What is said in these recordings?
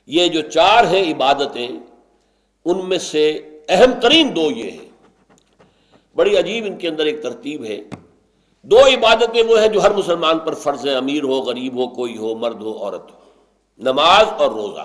یہ جو چار ہیں عبادتیں، ان میں سے اہم ترین دو یہ ہیں. بڑی عجیب ان کے اندر ایک ترتیب ہے. دو عبادتیں وہ ہیں جو ہر مسلمان پر فرض ہیں، امیر ہو، غریب ہو، کوئی ہو، مرد ہو، عورت ہو: نماز اور روزہ.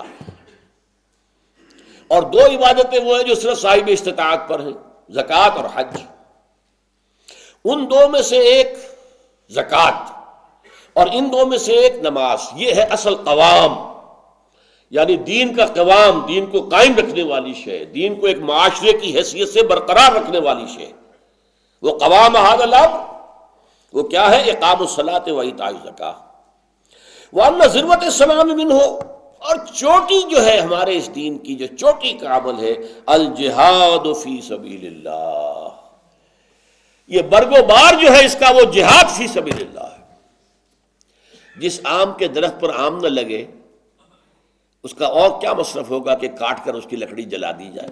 اور دو عبادتیں وہ ہیں جو صرف صاحب استطاعت پر ہیں: زکوٰۃ اور حج. ان دو میں سے ایک زکوٰۃ اور ان دو میں سے ایک نماز، یہ ہے اصل قوام، یعنی دین کا قوام، دین کو قائم رکھنے والی شے، دین کو ایک معاشرے کی حیثیت سے برقرار رکھنے والی شے. وہ قوام ھذا الامر وہ کیا ہے؟ اقام الصلاۃ و ایتاء الزکاۃ. وان ذروۃ السلام منہ، اور چوٹی جو ہے ہمارے اس دین کی، جو چوٹی کا عمل ہے، الجہاد فی سبیل اللہ. یہ برگ و بار جو ہے اس کا، وہ جہاد فی سبیل اللہ ہے. جس آم کے درخت پر آم نہ لگے، اس کا اور کیا مصرف ہوگا کہ کاٹ کر اس کی لکڑی جلا دی جائے؟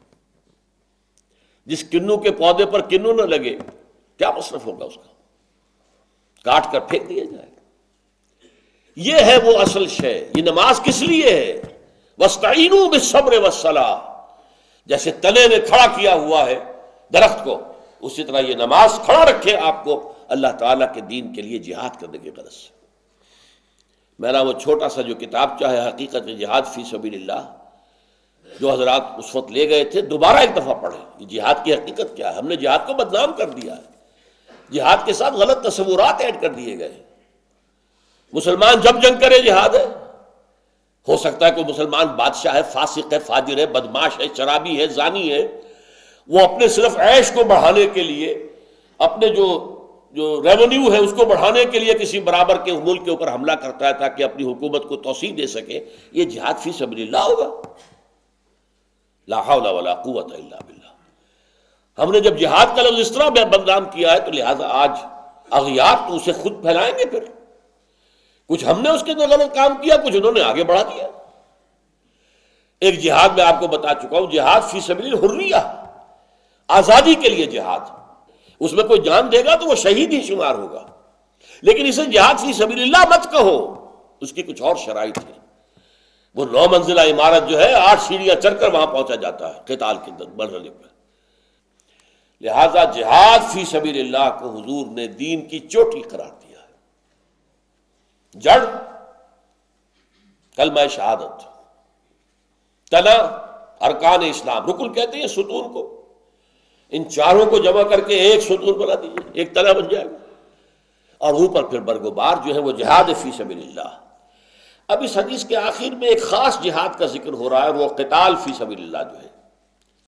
جس کنو کے پودے پر کنو نہ لگے، کیا مصرف ہوگا اس کا؟ کاٹ کر پھینک دیا جائے. یہ ہے وہ اصل شے. یہ نماز کس لیے ہے؟ وَاسْتَعِینُوا بِالصَّبْرِ وَالصَّلَاةِ. جیسے تنے نے کھڑا کیا ہوا ہے درخت کو، اسی طرح یہ نماز کھڑا رکھے آپ کو اللہ تعالیٰ کے دین کے لیے جہاد کرنے کی غرض سے. میرا وہ چھوٹا سا جو کتاب چاہے حقیقت جہاد فی سبیل اللہ، جو حضرات اس وقت لے گئے تھے، دوبارہ ایک دفعہ پڑھیں. یہ جہاد کی حقیقت کیا ہے؟ ہم نے جہاد کو بدنام کر دیا ہے، جہاد کے ساتھ غلط تصورات ایڈ کر دیے گئے. مسلمان جب جنگ کرے جہاد ہے. ہو سکتا ہے کوئی مسلمان بادشاہ ہے، فاسق ہے، فاجر ہے، بدماش ہے، شرابی ہے، زانی ہے، وہ اپنے صرف عیش کو بڑھانے کے لیے، اپنے جو ریونیو ہے اس کو بڑھانے کے لیے کسی برابر کے ملک کے اوپر حملہ کرتا ہے تاکہ اپنی حکومت کو توسیع دے سکے. یہ جہاد فی سبیل اللہ ہوگا؟ لا حول ولا قوت الا باللہ. ہم نے جب جہاد کا لفظ اس طرح بدنام کیا ہے تو لہٰذا آج اغیار تو اسے خود پھیلائیں گے. پھر کچھ ہم نے اس کے اندر غلط کام کیا، کچھ انہوں نے آگے بڑھا دیا. ایک جہاد میں آپ کو بتا چکا ہوں، جہاد فی سبیل حریہ، آزادی کے لیے جہاد. اس میں کوئی جان دے گا تو وہ شہید ہی شمار ہوگا، لیکن اسے جہاد فی سبیل اللہ مت کہو. اس کی کچھ اور شرائط ہے. وہ 9 منزلہ عمارت جو ہے 8 سیڑھیاں چڑھ کر وہاں پہنچا جاتا ہے قتال کے مرحلے پر. لہذا جہاد فی سبیل اللہ کو حضور نے دین کی چوٹی قرار دیا ہے. جڑ کلمہ شہادت، تنا ارکان اسلام، رکن کہتے ہیں ستون کو. ان چاروں کو جمع کر کے ایک ستون بنا دیجیے، ایک تنا بن جائے گا. اور اوپر پھر برگ و بار جو ہے وہ جہاد فی سبیل اللہ. اب اس حدیث کے آخر میں ایک خاص جہاد کا ذکر ہو رہا ہے، وہ قتال فی سبیل اللہ جو ہے.